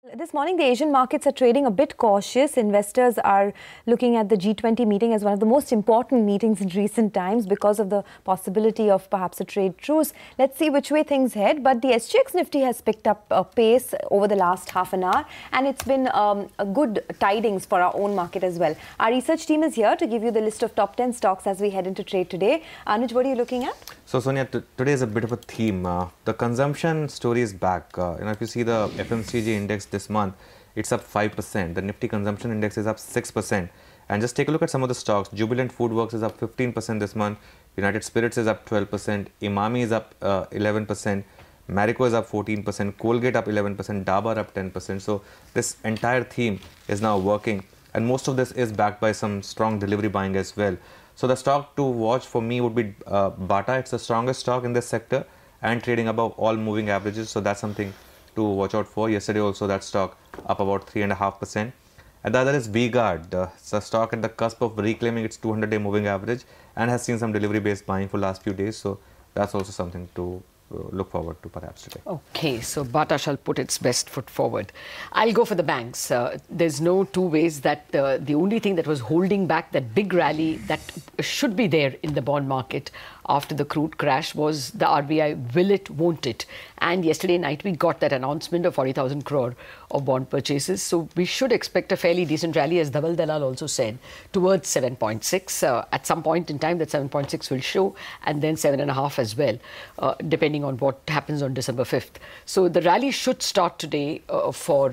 This morning, the Asian markets are trading a bit cautious. Investors are looking at the G20 meeting as one of the most important meetings in recent times because of the possibility of perhaps a trade truce. Let's see which way things head. But the SGX Nifty has picked up a pace over the last half an hour, and it's been a good tidings for our own market as well. Our research team is here to give you the list of top 10 stocks as we head into trade today. Anuj, what are you looking at? So, Sonia, today is a bit of a theme. The consumption story is back. If you see the FMCG index this month, it's up 5%. The Nifty consumption index is up 6%. And just take a look at some of the stocks. Jubilant Foodworks is up 15% this month. United Spirits is up 12%. Imami is up 11%. Marico is up 14%. Colgate up 11%. Dabur up 10%. So this entire theme is now working. And most of this is backed by some strong delivery buying as well. So the stock to watch for me would be Bata. It's the strongest stock in this sector and trading above all moving averages. So that's something to watch out for. Yesterday also that stock up about 3.5%. And the other is V-Guard. It's a stock at the cusp of reclaiming its 200-day moving average and has seen some delivery-based buying for last few days. So that's also something to look forward to perhaps today. Okay, so Bata shall put its best foot forward. I'll go for the banks. There's no two ways that the only thing that was holding back that big rally that should be there in the bond market after the crude crash was the RBI will it, won't it. And yesterday night we got that announcement of 40,000 crore of bond purchases. So we should expect a fairly decent rally, as Dhaval Dalal also said, towards 7.6. At some point in time that 7.6 will show, and then 7.5 as well, depending on what happens on December 5th. So the rally should start today for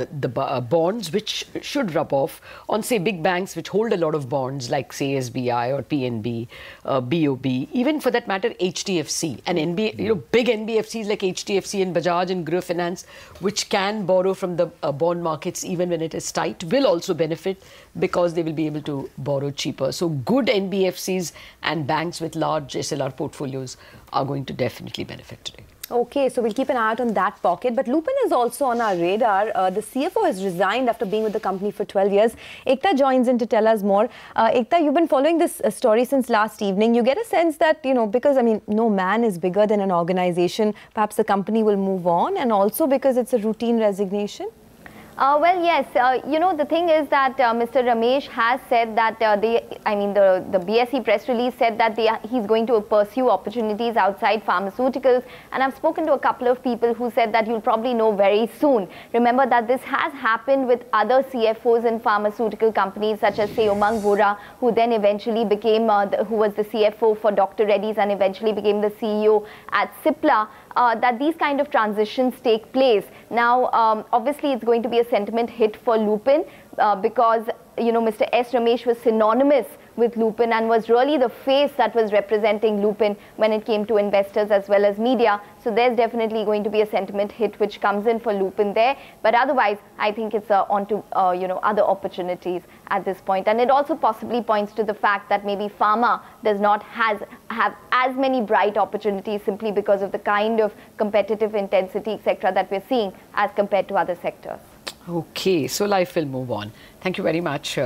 the bonds, which should rub off on, say, big banks which hold a lot of bonds like, say, SBI or PNB, BOB, even for that matter, HDFC and big NBFCs like HDFC and Bajaj and Group Finance, which can borrow from the bond markets even when it is tight, will also benefit because they will be able to borrow cheaper. So good NBFCs and banks with large SLR portfolios are going to definitely benefit today. Okay, so we'll keep an eye out on that pocket. But Lupin is also on our radar. The CFO has resigned after being with the company for 12 years. Ekta joins in to tell us more. Ekta, you've been following this story since last evening. You get a sense that, because, no man is bigger than an organization, perhaps the company will move on, and also because it's a routine resignation? Well, yes. The thing is that Mr. Ramesh has said that the BSE press release said that he's going to pursue opportunities outside pharmaceuticals. And I've spoken to a couple of people who said that you'll probably know very soon. Remember that this has happened with other CFOs in pharmaceutical companies, such as, say, Umang Vohra, who then eventually became, who was the CFO for Dr. Reddy's and eventually became the CEO at Cipla. That these kind of transitions take place. Now, obviously, it's going to be a sentiment hit for Lupin because, Mr. S. Ramesh was synonymous with Lupin and was really the face that was representing Lupin when it came to investors as well as media. So there's definitely going to be a sentiment hit which comes in for Lupin there. But otherwise, I think it's on to, other opportunities at this point. And it also possibly points to the fact that maybe pharma does not have as many bright opportunities simply because of the kind of competitive intensity, etc., that we're seeing as compared to other sectors. Okay, so life will move on. Thank you very much,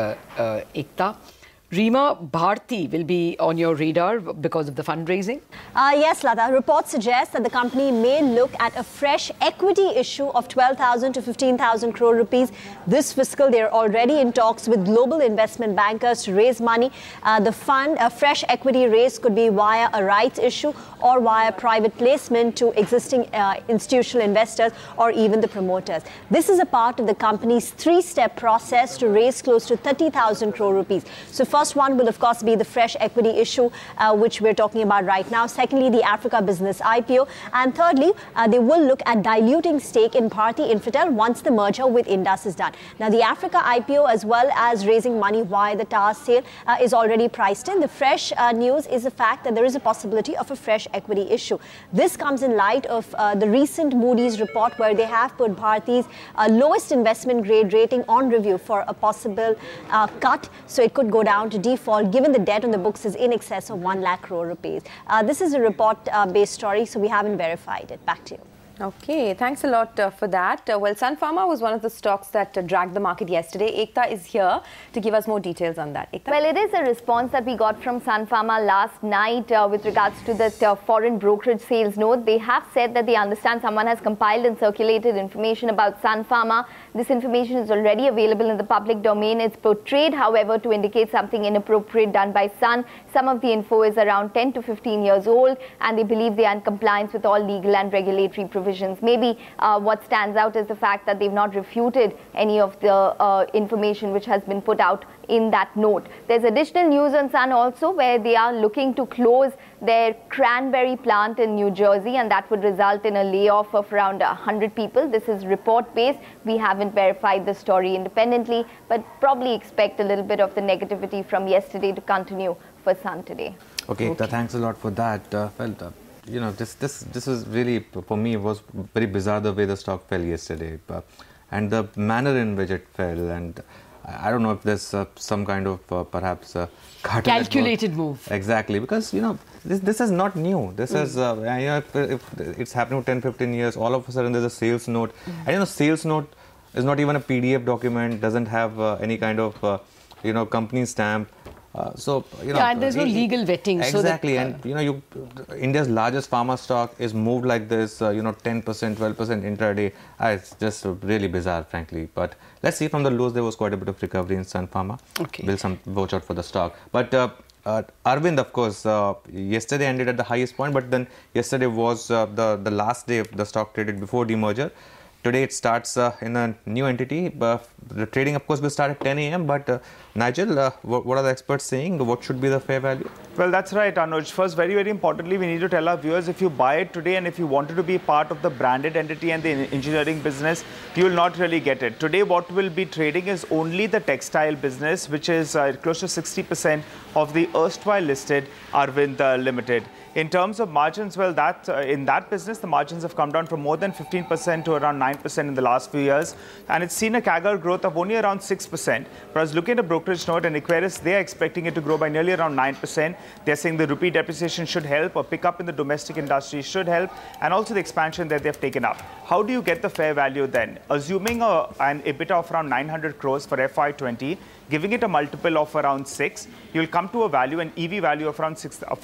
Ekta. Reema, Bharti will be on your radar because of the fundraising? Yes, Lata. Reports suggest that the company may look at a fresh equity issue of 12,000 to 15,000 crore rupees this fiscal. They're already in talks with global investment bankers to raise money. The fund, a fresh equity raise could be via a rights issue or via private placement to existing institutional investors or even the promoters. This is a part of the company's three-step process to raise close to 30,000 crore rupees. So first one will, of course, be the fresh equity issue, which we're talking about right now. Secondly, the Africa business IPO. And thirdly, they will look at diluting stake in Bharti Infratel once the merger with Indus is done. Now, the Africa IPO, as well as raising money via the TAR sale, is already priced in. The fresh news is the fact that there is a possibility of a fresh equity issue. This comes in light of the recent Moody's report, where they have put Bharti's lowest investment grade rating on review for a possible cut. So it could go down to default, given the debt on the books is in excess of 1 lakh crore rupees. This is a report-based story, so we haven't verified it. Back to you. Okay, thanks a lot for that. Well, Sun Pharma was one of the stocks that dragged the market yesterday. Ekta is here to give us more details on that. Ekta? Well, it is a response that we got from Sun Pharma last night with regards to the foreign brokerage sales note. They have said that they understand someone has compiled and circulated information about Sun Pharma. This information is already available in the public domain. It's portrayed, however, to indicate something inappropriate done by Sun. Some of the info is around 10 to 15 years old, and they believe they are in compliance with all legal and regulatory provisions. Maybe what stands out is the fact that they've not refuted any of the information which has been put out in that note. There's additional news on Sun also, where they are looking to close their cranberry plant in New Jersey, and that would result in a layoff of around 100 people. This is report-based. We haven't verified the story independently, but probably expect a little bit of the negativity from yesterday to continue for Sun today. Okay. Thanks a lot for that. You know, this is really, for me, it was very bizarre the way the stock fell yesterday, and the manner in which it fell. And I don't know if there's some kind of perhaps calculated move. Exactly, because you know this is not new. This is you know, if it's happening for 10-15 years, all of a sudden there's a sales note, and you know, sales note is not even a PDF document, doesn't have any kind of you know, company stamp. So you know, and there's no legal vetting. Exactly, so that, and you know, India's largest pharma stock is moved like this. You know, 10%, 12% intraday. It's just really bizarre, frankly. But let's see, from the lows there was quite a bit of recovery in Sun Pharma. Okay, We'll watch out for the stock. But Arvind, of course, yesterday ended at the highest point, but then yesterday was the last day of the stock traded before demerger. Today it starts in a new entity. The trading, of course, will start at 10 a.m. But Nigel, what are the experts saying? What should be the fair value? Well, that's right, Anuj. First, very, very importantly, we need to tell our viewers, if you buy it today and if you wanted to be part of the branded entity and the engineering business, you will not really get it. Today, what will be trading is only the textile business, which is close to 60% of the erstwhile listed Arvind Limited. In terms of margins, well, in that business, the margins have come down from more than 15% to around 9% in the last few years. And it's seen a CAGR growth of only around 6%. But I was looking at a brokerage note, and Equirus, they're expecting it to grow by nearly around 9%. They're saying the rupee depreciation should help, or pick up in the domestic industry should help, and also the expansion that they've taken up. How do you get the fair value then? Assuming an EBITDA of around 900 crores for FY20, giving it a multiple of around 6, you'll come to a value, an EV value of around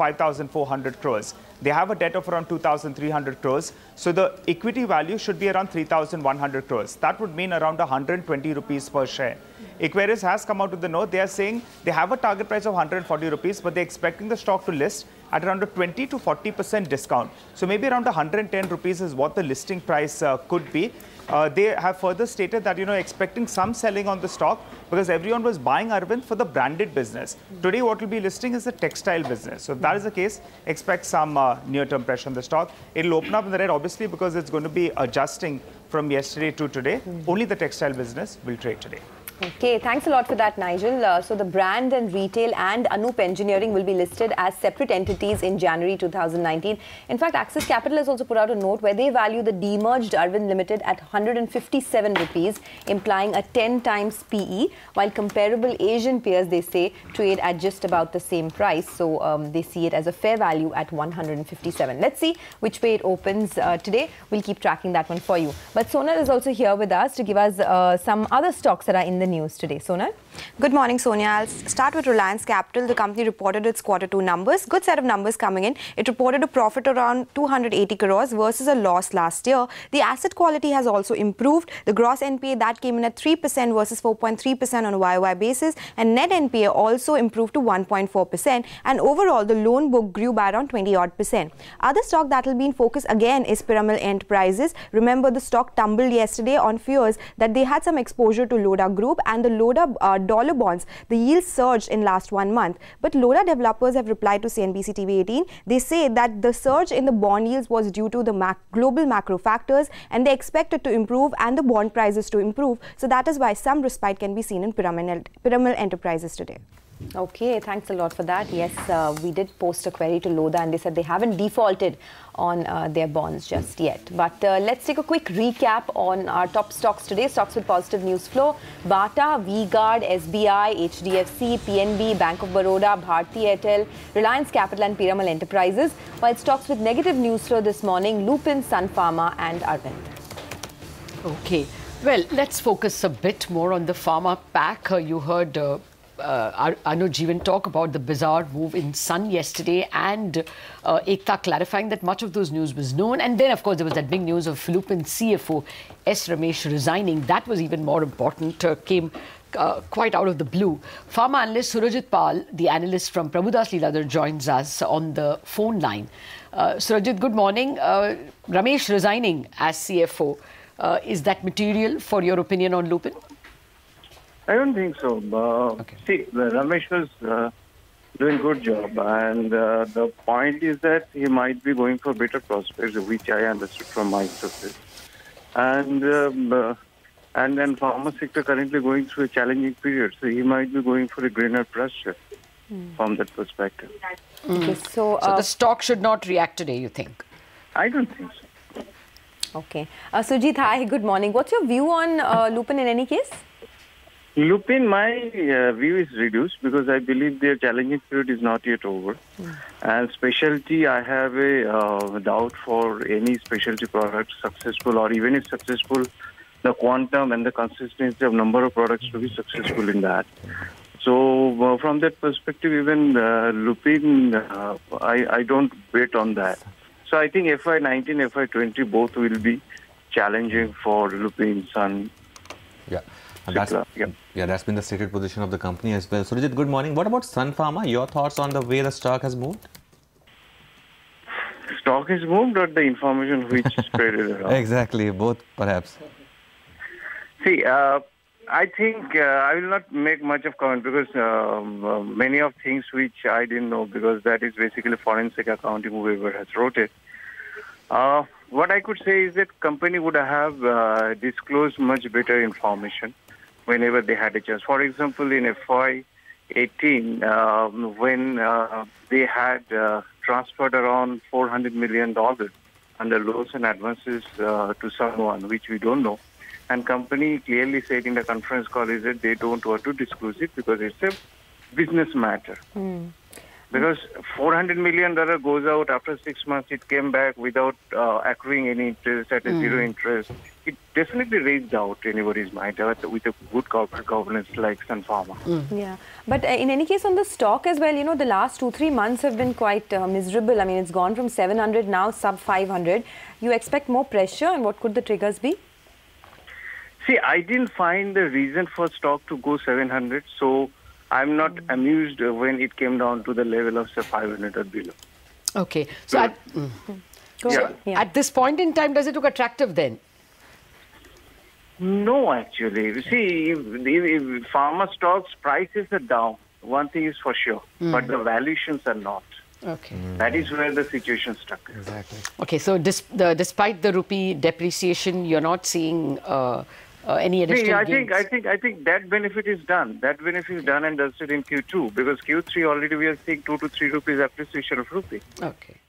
5,400 crores. They have a debt of around 2,300 crores. So the equity value should be around 3,100 crores. That would mean around 120 rupees per share. Equirus has come out with the note. They are saying they have a target price of 140 rupees, but they're expecting the stock to list at around a 20 to 40% discount. So maybe around 110 rupees is what the listing price could be. They have further stated that, you know, expecting some selling on the stock because everyone was buying Arvind for the branded business. Today, what will be listing is the textile business. So if that is the case, expect some near-term pressure on the stock. It will open up in the red, obviously, because it's going to be adjusting from yesterday to today. Only the textile business will trade today. Okay, thanks a lot for that, Nigel. So the brand and retail and Anup Engineering will be listed as separate entities in January 2019. In fact, Axis Capital has also put out a note where they value the demerged Arvind Limited at 157 rupees, implying a 10 times PE, while comparable Asian peers, they say, trade at just about the same price. So they see it as a fair value at 157. Let's see which way it opens today. We'll keep tracking that one for you. But Sonal is also here with us to give us some other stocks that are in the news today. Sonal? Good morning, Sonia. I'll start with Reliance Capital. The company reported its Q2 numbers. Good set of numbers coming in. It reported a profit around 280 crores versus a loss last year. The asset quality has also improved. The gross NPA that came in at 3% versus 4.3% on a YOY basis, and net NPA also improved to 1.4%. And overall, the loan book grew by around 20-odd%. Other stock that will be in focus again is Piramal Enterprises. Remember, the stock tumbled yesterday on fears that they had some exposure to Lodha Group, and the Lodha dollar bonds, the yield surged in last 1 month. But Lodha developers have replied to cnbc TV 18. They say that the surge in the bond yields was due to the global macro factors, and they expect it to improve and the bond prices to improve. So that is why some respite can be seen in Piramal Enterprises today. Okay, thanks a lot for that. Yes, we did post a query to Lodha and they said they haven't defaulted on their bonds just yet. But let's take a quick recap on our top stocks today. Stocks with positive news flow. Bata, V-Guard, SBI, HDFC, PNB, Bank of Baroda, Bharti Airtel, Reliance Capital and Piramal Enterprises. While stocks with negative news flow this morning, Lupin, Sun Pharma and Arvind. Okay, well, let's focus a bit more on the pharma pack. You heard Anuj Jeevan talk about the bizarre move in Sun yesterday, and Ekta clarifying that much of those news was known. And then, of course, there was that big news of Lupin CFO S. Ramesh resigning. That was even more important, came quite out of the blue. Pharma analyst Surajit Pal, the analyst from Prabhudas Leeladhar, joins us on the phone line. Surajit, good morning. Ramesh resigning as CFO. Is that material for your opinion on Lupin? I don't think so. Okay. See, Ramesh was doing a good job, and the point is that he might be going for better prospects, which I understood from my sources. And then pharma sector currently going through a challenging period, so he might be going for a greener pasture from that perspective. Okay, So the stock should not react today, you think? I don't think so. Okay. Sujit, hi, good morning. What's your view on Lupin in any case? Lupin, my view is reduced because I believe their challenging period is not yet over. And specialty, I have a doubt for any specialty product successful, or even if successful, the quantum and the consistency of number of products to be successful in that. So from that perspective, even Lupin, I don't bet on that. So I think FY19, FY20 both will be challenging for Lupin, Sun. Yeah. And that's been the stated position of the company as well. Surajit, good morning. What about Sun Pharma? Your thoughts on the way the stock has moved? Stock has moved, or the information which spread around? Exactly, both perhaps. See, I think I will not make much of comment because many of things which I didn't know, because that is basically forensic accounting, whoever has wrote it. What I could say is that company would have disclosed much better information whenever they had a chance. For example, in FY18, when they had transferred around $400 million under loans and advances to someone, which we don't know. And company clearly said in the conference call is that they don't want to disclose it because it's a business matter. Because $400 million goes out after 6 months, it came back without accruing any interest at a zero interest. It definitely raised doubt in anybody's mind with a good corporate governance like Sun Pharma. Yeah, but in any case on the stock as well, you know, the last 2-3 months have been quite miserable. I mean, it's gone from 700 now sub 500. You expect more pressure, and what could the triggers be? See, I didn't find the reason for stock to go 700, so I'm not amused when it came down to the level of say 500 or below. Okay, so at this point in time, does it look attractive then? No, actually. See, if pharma stocks prices are down, one thing is for sure, but the valuations are not. Okay. That is where the situation stuck. Exactly. Okay, so despite the rupee depreciation, you're not seeing any additional gains? I think that benefit is done. That benefit is done and dusted in Q2, because Q3 already we are seeing 2 to 3 rupees appreciation of rupee. Okay.